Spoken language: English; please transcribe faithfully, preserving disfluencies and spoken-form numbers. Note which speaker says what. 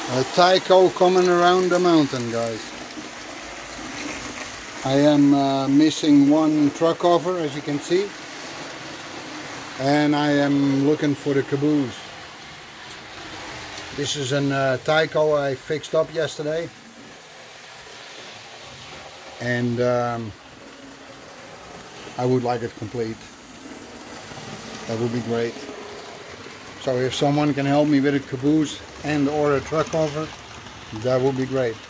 Speaker 1: A Tyco coming around the mountain, guys. I am uh, missing one truck cover, as you can see, and I am looking for the caboose. This is an uh, Tyco I fixed up yesterday, and um, I would like it complete. That would be great. So if someone can help me with a caboose and or a truck cover, that would be great.